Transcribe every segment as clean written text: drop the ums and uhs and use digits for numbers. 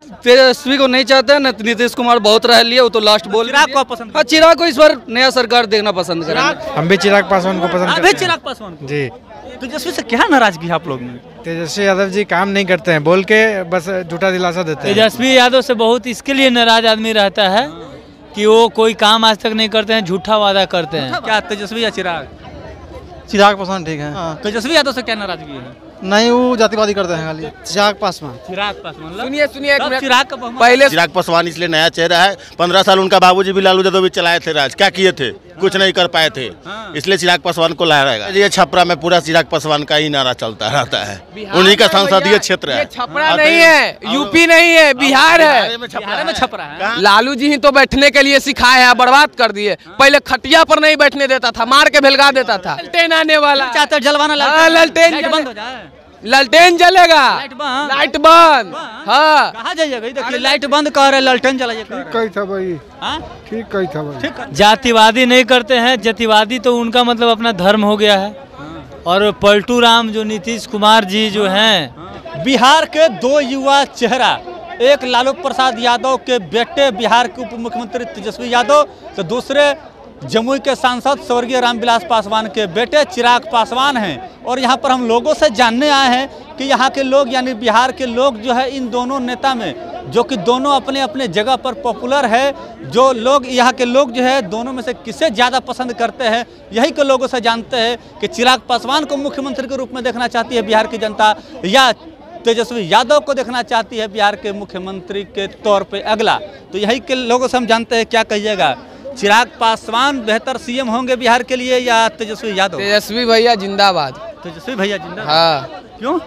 तेजस्वी को नहीं चाहते हैं, नीतीश कुमार बहुत रह लिए, वो तो लास्ट बोल। चिराग को पसंद? हाँ, चिराग को इस बार नया सरकार देखना पसंद करेंगे। हम भी चिराग पासवान को पसंद करते हैं। चिराग पासवान को? जी। तेजस्वी से क्या नाराजगी आप लोग में? तेजस्वी यादव जी काम नहीं करते हैं, बोल के बस झूठा दिलासा देते हैं। तेजस्वी यादव से बहुत इसके लिए नाराज आदमी रहता है कि वो कोई काम आज तक नहीं करते हैं, झूठा वादा करते हैं। क्या तेजस्वी या चिराग? चिराग पासवान ठीक है। तेजस्वी यादव से क्या नाराजगी है? नहीं, वो जातिवादी करते हैं खाली। चिराग पासवान। चिराग पासवान। सुनिए चिराग का पहले चिराग पासवान इसलिए नया चेहरा है। 15 साल उनका बाबूजी भी लालू यादव भी चलाए थे राज, क्या किए थे? कुछ नहीं कर पाए थे, इसलिए चिराग पासवान को लाया रहेगा। ये छपरा में पूरा चिराग पासवान का ही नारा चलता रहता है, उन्हीं का संसदीय क्षेत्र है। छपरा नहीं है, यूपी नहीं है, बिहार है। बिहार में छपरा है। लालू जी ही तो बैठने के लिए सिखाए हैं, बर्बाद कर दिए। पहले खटिया पर नहीं बैठने देता था, मार के भेलगा देता था। ललटेन आने वाला चाहते जलवाना, ललटेन बंद हो जाए, ललटेन जलेगा, लाइट बंद। हाँ, कहाँ जाइएगा? देखिए लाइट बंद कर रहे, ललटेन जलाइएगा। कही था भाई, ठीक कही था भाई। जातिवादी नहीं करते हैं, जातिवादी तो उनका मतलब अपना धर्म हो गया है। और पलटू राम जो नीतीश कुमार जी जो हैं, बिहार के दो युवा चेहरा, एक लालू प्रसाद यादव के बेटे बिहार के उप मुख्यमंत्री तेजस्वी यादव, तो दूसरे जमुई के सांसद स्वर्गीय रामविलास पासवान के बेटे चिराग पासवान हैं। और यहाँ पर हम लोगों से जानने आए हैं कि यहाँ के लोग यानी बिहार के लोग जो है इन दोनों नेता में, जो कि दोनों अपने अपने जगह पर पॉपुलर है, जो लोग यहाँ के लोग जो है दोनों में से किसे ज़्यादा पसंद करते हैं, यही के लोगों से जानते हैं कि चिराग पासवान को मुख्यमंत्री के रूप में देखना चाहती है बिहार की जनता, या तेजस्वी यादव को देखना चाहती है बिहार के मुख्यमंत्री के तौर पे अगला। तो यही के लोगों से हम जानते हैं, क्या कहिएगा? चिराग पासवान बेहतर सीएम होंगे बिहार के लिए या तेजस्वी यादव? तेजस्वी भैया जिंदाबाद। तेजस्वी भैया जिंदाबाद। हाँ, क्यों?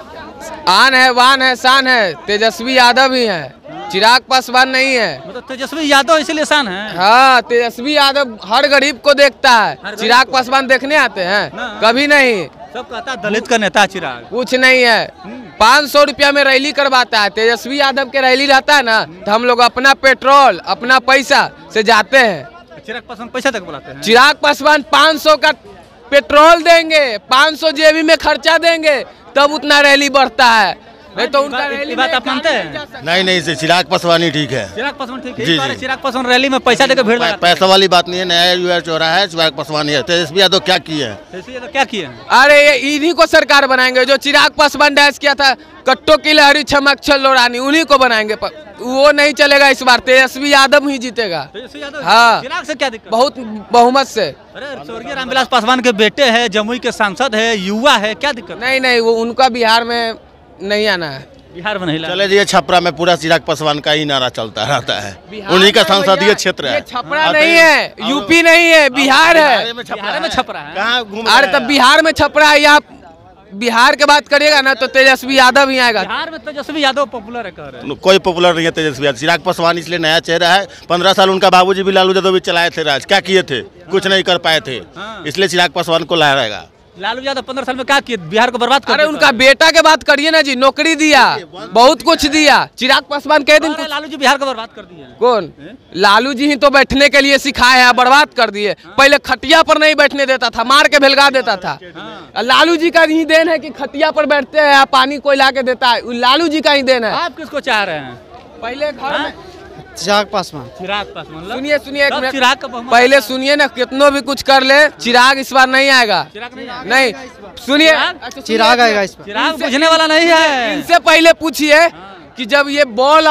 आन है, वान है, शान है, तेजस्वी यादव ही है, चिराग पासवान नहीं है। मतलब तेजस्वी यादव इसलिए शान है? हाँ, तेजस्वी यादव हर गरीब को देखता है, चिराग पासवान देखने आते हैं कभी नहीं। सब कहता है दलित का नेता चिराग। कुछ नहीं है, 500 रुपया में रैली करवाता है। तेजस्वी यादव के रैली रहता है ना, तो हम लोग अपना पेट्रोल, अपना पैसा से जाते हैं। चिराग पासवान पैसा तक बुलाते हैं? चिराग पासवान 500 का पेट्रोल देंगे, 500 जेबी में खर्चा देंगे, तब उतना रैली बढ़ता है। नहीं तो उनका रैली बात आप मानते हैं? नहीं, चिराग पासवान ही ठीक है। चिराग पासवान ठीक है। जी, चिराग पासवान रैली में पैसा देकर भीड़ लगाते हैं। पैसा वाली बात नहीं है, नया युवा चौराहा है, चिराग पासवान ही है। तेजस्वी यादव क्या किए हैं? तेजस्वी यादव क्या किए? अरे ये इन्हीं को सरकार बनाएंगे, जो चिराग पासवान डैश किया था, कट्टो की लहरी चमक छल्लो रानी, उन्हीं को बनाएंगे। वो नहीं चलेगा इस बार, तेजस्वी यादव ही जीतेगा। तेजस्वी यादव? हाँ। चिराग से क्या दिक्कत? बहुत बहुमत से। अरे स्वर्गीय रामविलास पासवान के बेटे हैं, जमुई के सांसद है, युवा है, क्या दिक्कत? नहीं, वो उनका बिहार में नहीं आना है। बिहार में नहीं। चले जी, छपरा में पूरा चिराग पासवान का ही नारा चलता रहता है, उन्हीं का संसदीय क्षेत्र है। छपरा नहीं है, यूपी नहीं है, बिहार है। बिहार में छपरा है। कहाँ घूम? अरे तब बिहार में छपरा है, या बिहार के बात करिएगा ना तो तेजस्वी यादव ही आएगा। बिहार में तेजस्वी यादव पॉपुलर है, कह रहे हैं। कोई पॉपुलर नहीं है तेजस्वी यादव। चिराग पासवान इसलिए नया चेहरा है। 15 साल उनका बाबूजी भी लालू यादव भी चलाए थे राज, क्या किए थे? कुछ नहीं कर पाए थे, इसलिए चिराग पासवान को लाया रहेगा। लालू यादव 15 साल में क्या किए? बिहार को बर्बाद कर अरे दिया। उनका बेटा के बात करिए ना जी, नौकरी दिया, बहुत कुछ दिया। चिराग पासवान कह दिन लालू जी बिहार को बर्बाद कर दिए। कौन? लालू जी ही तो बैठने के लिए सिखाए हैं, बर्बाद कर दिए। पहले खटिया पर नहीं बैठने देता था, मार के भेलगा देता था। लालू जी का ही देन है कि खटिया पर बैठते हैं, पानी कोई ला के देता है, लालू जी का ही देन है। आप किसको चाह रहे हैं? पहले घर में चिराग पासवान। चिराग पासवान। सुनिए एक मिनट, चिराग का बहुमत पहले सुनिए ना, कितनों भी कुछ कर ले, चिराग इस बार नहीं आएगा। चिराग नहीं आएगा। नहीं, सुनिए, चिराग आएगा इस पर। चिराग बुझने वाला नहीं है। इनसे पहले पूछिए कि जब ये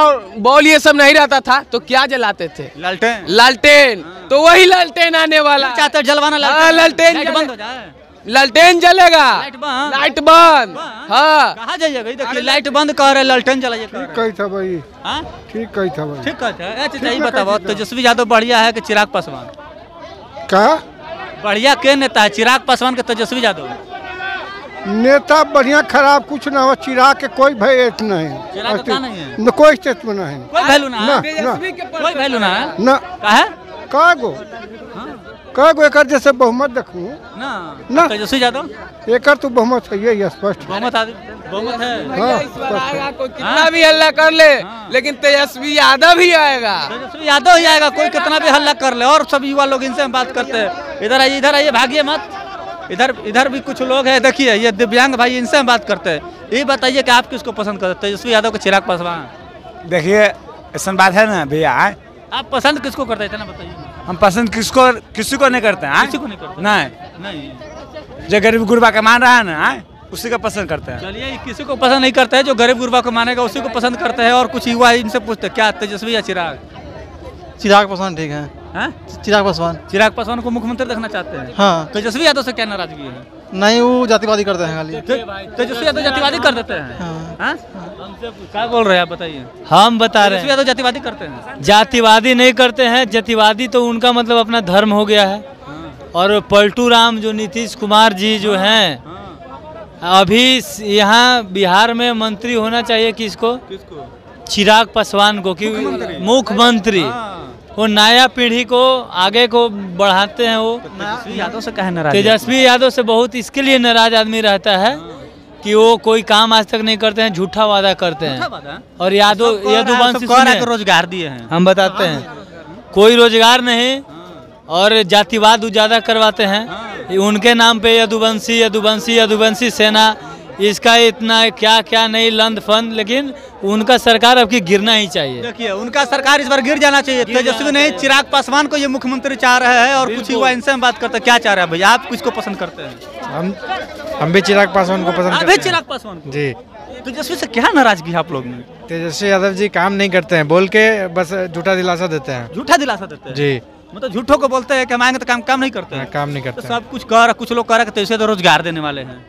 बॉल ये सब नहीं रहता था तो क्या जलाते थे? लालटेन। तो वही लालटेन आने वाला। चाहते जलवाना, लालटेन बंद हो जाए, लालटेन जलेगा, लाइट बंद। हाँ, कहाँ जाइएगा? देखिए लाइट बंद कर रहे, ललटेन जलाइएगा। कही था भाई, हाँ? ठीक कही था भाई। ठीक कहते हैं। अच्छा यही बताओ, तेजस्वी यादव बढ़िया है कि चिराग पासवान? क्या बढ़िया के नेता है, चिराग पासवान के तेजस्वी यादव? नेता बढ़िया खराब कुछ ना हो, चिराग के कोई भय नहीं। चिराग का नहीं है? न कोई स्टेट में नहीं, कोई वैल्यू ना है? कोई वैल्यू ना है? काहे? कागो एक जैसे बहुमत देखूं ना तेजस्वी यादव एक तो बहुमत है, ये स्पष्ट बहुमत है। कोई कितना भी हल्ला कर ले, लेकिन तेजस्वी यादव ही आएगा। तेजस्वी यादव ही आएगा, कोई कितना भी हल्ला कर ले। और सब युवा लोग इनसे हम बात करते हैं। इधर आइए, भागिए मत। इधर भी कुछ लोग हैं, देखिए ये दिव्यांग भाई, इनसे हम बात करते हैं। ये बताइए कि आप किसको पसंद करते हैं, तेजस्वी यादव के चिराग पासवान? देखिए ऐसा बात है ना भैया, आप पसंद किसको करते हैं इतना बताइए। हम पसंद किसी को नहीं करते हैं, किसी को नहीं करते? नहीं। जो गरीब गुरबा का मान रहा है ना, उसी का पसंद करते हैं। चलिए, किसी को पसंद नहीं करते हैं, जो गरीब गुरबा को मानेगा उसी को पसंद करते हैं। और कुछ युवा इनसे पूछते हैं, क्या तेजस्वी या चिराग? चिराग पासवान ठीक है। हाँ? चिराग पासवान। चिराग पासवान को मुख्यमंत्री देखना चाहते हैं? हाँ। तेजस्वी यादव से क्या नाराजगी है? नहीं, वो जातिवादी करते हैं खाली। तेजस्वी यादव जातिवादी कर देते हैं? हाँ? क्या बोल रहे हैं आप बताइए। हम बता रहे तेजस्वी यादव जातिवादी करते हैं? जातिवादी नहीं करते हैं, जातिवादी तो उनका मतलब अपना धर्म हो गया है। और पलटू राम जो नीतीश कुमार जी जो हैं, अभी यहाँ बिहार में मंत्री होना चाहिए किसको? चिराग पासवान को, कि मुख्यमंत्री। वो नया पीढ़ी को आगे को बढ़ाते हैं। वो तेजस्वी यादव से कहे नाराज? तेजस्वी यादव से बहुत इसके लिए नाराज आदमी रहता है कि वो कोई काम आज तक नहीं करते हैं, झूठा वादा करते हैं। और यदुवंशी रोजगार दिए हैं, हम बताते हैं, कोई रोजगार नहीं और जातिवाद ज्यादा करवाते हैं। उनके नाम पे यदुवंशी सेना, इसका इतना क्या क्या नहीं लंद फंद, लेकिन उनका सरकार अब की गिरना ही चाहिए। देखिए, उनका सरकार इस बार गिर जाना चाहिए। तेजस्वी नहीं, चिराग पासवान को ये मुख्यमंत्री चाह रहे हैं। और कुछ युवा इनसे हम बात करते हैं, क्या चाह रहे हैं भैया? आप किसको पसंद करते हैं? हम भी चिराग पासवान को पसंद करते हैं। चिराग पासवान को? जी। तेजस्वी से क्या नाराजगी है आप लोग में? तेजस्वी यादव जी काम नहीं करते हैं, बोल के बस झूठा दिलासा देते हैं। झूठा दिलासा देते हैं जी। मतलब झूठों को बोलते हैं कि हम आएंगे तो काम नहीं करते हैं। काम नहीं करते। तो सब कुछ कर, कुछ लोग कह रहे हैं तेजस्वी तो रोजगार देने वाले हैं।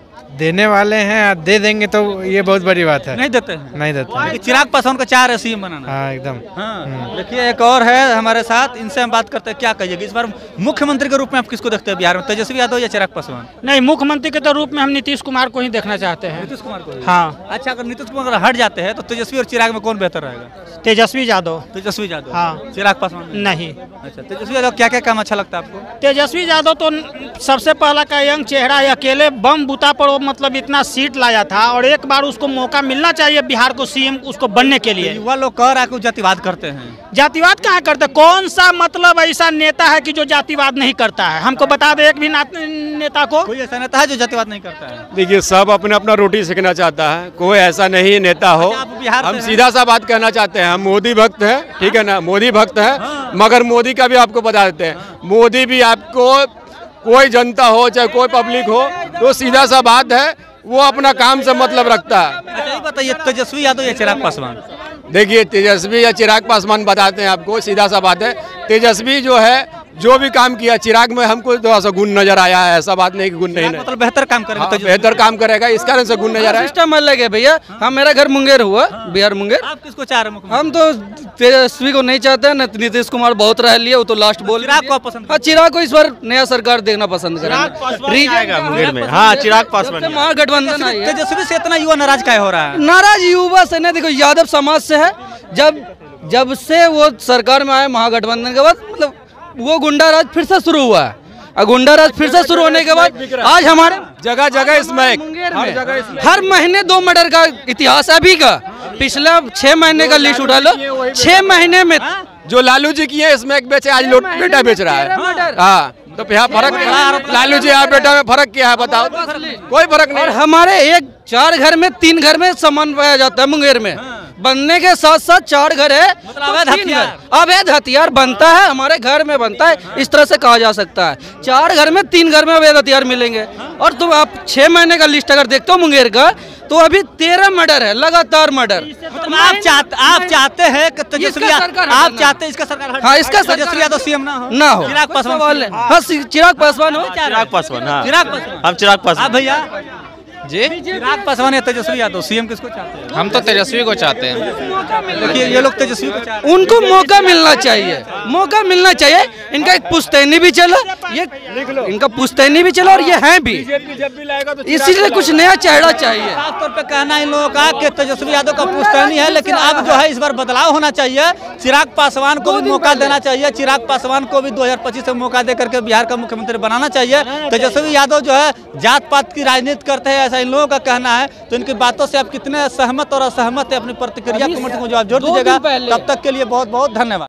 दे देंगे तो ये बहुत बड़ी बात है। नहीं देते हैं? नहीं देते हैं। चिराग पासवान को चाह रहे सीएम बनाना। हाँ, एकदम। हाँ। देखिए, एक और है हमारे साथ, इनसे हम बात करते हैं, क्या कहिएगा इस बार मुख्यमंत्री के रूप में आप किसको देखते हैं बिहार में, तेजस्वी यादव या चिराग पासवान? नहीं, मुख्यमंत्री के रूप में हम नीतीश कुमार को ही देखना चाहते हैं। नीतीश कुमार को? हाँ। अच्छा, अगर नीतीश कुमार हट जाते हैं तो तेजस्वी और चिराग में कौन बेहतर रहेगा? तेजस्वी यादव। तेजस्वी यादव? हाँ। चिराग पासवान नहीं। अच्छा, तेजस्वी यादव क्या क्या काम अच्छा लगता है आपको? तेजस्वी यादव तो सबसे पहला का यंग चेहरा, अकेले बम बूता पर मतलब इतना सीट लाया था, और एक बार उसको मौका मिलना चाहिए बिहार को सीएम उसको बनने के लिए। युवा लोग कह रहा है कि जातिवाद करते हैं। जातिवाद कहाँ करते? कौन सा मतलब ऐसा नेता है कि जो जातिवाद नहीं करता है? हमको बता दे एक भी नेता को। कोई ऐसा नेता है जो जातिवाद नहीं करता है? देखिए, सब अपना अपना रोटी सेकना चाहता है, कोई ऐसा नहीं नेता हो। हम सीधा सा बात कहना चाहते हैं, हम मोदी भक्त हैं, ठीक है ना, मोदी भक्त है। मगर मोदी का भी आपको बता देते हैं, मोदी भी आपको, कोई जनता हो चाहे कोई पब्लिक हो, तो सीधा सा बात है, वो अपना काम से मतलब रखता है। अच्छा, ये बताइए, तेजस्वी यादव या चिराग पासवान? देखिए, तेजस्वी या चिराग पासवान बताते हैं आपको, सीधा सा बात है। तेजस्वी जो है, जो भी काम किया, चिराग में हमको थोड़ा सा गुण नजर आया है। ऐसा बात नहीं कि गुण नहीं, मतलब बेहतर काम करेगा। हाँ, बेहतर काम करेगा, इस कारण से गुण नजर आया। सिस्टम अलग है भैया। हम, मेरा घर मुंगेर हुआ, बिहार मुंगेर। आप किसको चाह रहे हैं? हम तो तेजस्वी को नहीं चाहते हैं, नीतीश कुमार बहुत रह लिए, वो तो लास्ट बोल। चिराग को पसंद? हाँ, चिराग को इस बार नया सरकार देखना पसंद करेंगे मुंगेर में। हाँ, चिराग पासवान। महागठबंधन है। तेजस्वी से इतना युवा नाराज क्या हो रहा है? नाराज युवा से नहीं, देखो यादव समाज से है। जब से वो सरकार में आए महागठबंधन के बाद, मतलब वो गुंडा राज फिर से शुरू हुआ है। और गुंडा राज फिर से शुरू होने के बाद आज हमारे जगह जगह स्मैक, हर महीने 2 मर्डर का इतिहास अभी का। पिछला 6 महीने का लिस्ट उठा लो, 6 महीने में जो लालू जी की है स्मैक बेचे, आज लोग बेटा बेच रहा है। हाँ, तो यहाँ फर्क, लालू जी यहाँ बेटा में फर्क क्या है बताओ? कोई फर्क नहीं। और हमारे 4 घर में 3 घर में सामान पाया जाता है मुंगेर में। बनने के साथ साथ 4 घर है, मतलब अवैध हथियार बनता है, हमारे घर में बनता है, इस तरह से कहा जा सकता है। 4 घर में 3 घर में अवैध हथियार मिलेंगे। और तुम आप 6 महीने का लिस्ट अगर देखते हो मुंगेर का, तो अभी 13 मर्डर है, लगातार मर्डर। मतलब आप चाहते हैं कि तेजस्वी, आप चाहते हैं इसका सरकार? हाँ, इसका तेजस्वी यादव सीएम ना हो। चिराग पासवान। हाँ, चिराग पासवान हो। चिराग पासवान। हाँ, चिराग पासवान। हम चिराग पासवान। भैया जी, चिराग पासवान या तेजस्वी यादव सीएम किसको चाहते हैं? हम तो तेजस्वी को चाहते हैं। देखिए, ये लोग तेजस्वी को चाहते हैं। उनको मौका मिलना चाहिए, मौका मिलना चाहिए। इनका एक पुश्तैनी भी चला, ये इनका पुश्तैनी भी चला, और ये है भी, इसीलिए कुछ नया चेहरा चाहिए। खास तौर पे कहना इन लोगों का कि तेजस्वी यादव का पुश्तैनी है, लेकिन अब जो है इस बार बदलाव होना चाहिए। चिराग पासवान को भी मौका देना चाहिए। चिराग पासवान को भी 2025 में मौका दे करके बिहार का मुख्यमंत्री बनाना चाहिए। तेजस्वी यादव जो है जात पात की राजनीति करते हैं, ऐसा इन लोगों का कहना है। तो इनकी बातों से आप कितने सहमत और असहमत है, अपनी प्रतिक्रिया कमेंट में जवाब जोड़ दीजिएगा। तब तक के लिए बहुत बहुत धन्यवाद।